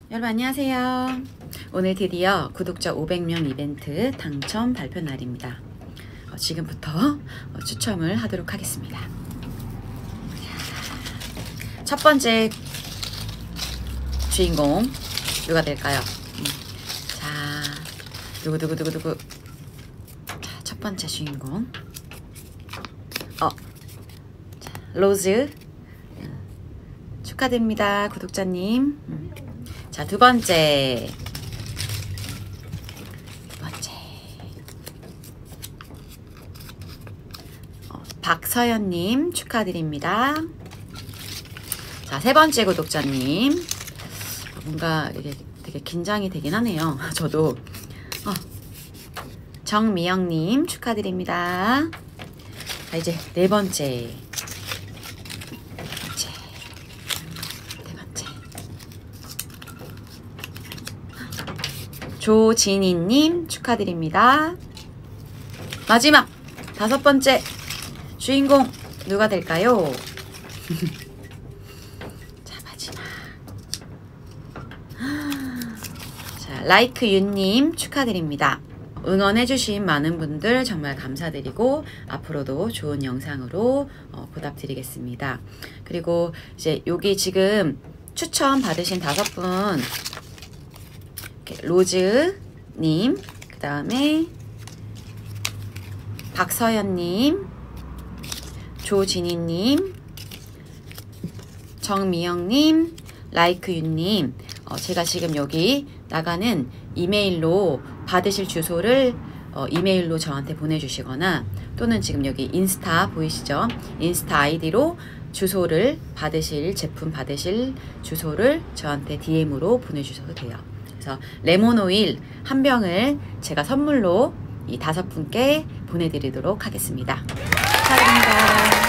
여러분 안녕하세요. 오늘 드디어 구독자 500명 이벤트 당첨 발표 날입니다. 지금부터 추첨을 하도록 하겠습니다. 첫 번째 주인공 누가 될까요? 자, 누구. 자, 첫 번째 주인공 자, 로즈 축하드립니다, 구독자님. 자, 두 번째 박서연님 축하드립니다. 자, 세 번째 구독자님, 뭔가 이게 되게 긴장이 되긴 하네요. 저도 정미영님 축하드립니다. 자, 이제 네 번째 조진희님 축하드립니다. 마지막 다섯 번째 주인공 누가 될까요? 자, 마지막 자, 라이크윤님 축하드립니다. 응원해주신 많은 분들 정말 감사드리고 앞으로도 좋은 영상으로 보답드리겠습니다. 그리고 이제 여기 지금 추천 받으신 5분, 로즈님, 그 다음에 박서연님, 조진희님, 정미영님, 라이크윤님, 제가 지금 여기 나가는 이메일로 받으실 주소를 이메일로 저한테 보내주시거나, 또는 지금 여기 인스타 보이시죠? 인스타 아이디로 주소를 받으실, 제품 받으실 주소를 저한테 DM으로 보내주셔도 돼요. 그래서 레몬오일 한 병을 제가 선물로 이 5분께 보내드리도록 하겠습니다. 축하드립니다.